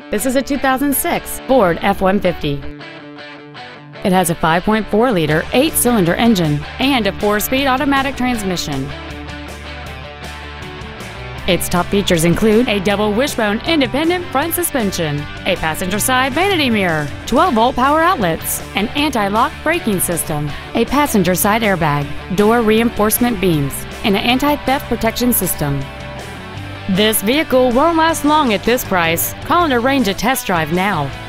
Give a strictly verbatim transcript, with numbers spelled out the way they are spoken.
This is a two thousand six Ford F one fifty. It has a five point four liter eight-cylinder engine and a four-speed automatic transmission. Its top features include a double wishbone independent front suspension, a passenger side vanity mirror, twelve volt power outlets, an anti-lock braking system, a passenger side airbag, door reinforcement beams, and an anti-theft protection system. This vehicle won't last long at this price. Call and arrange a test drive now.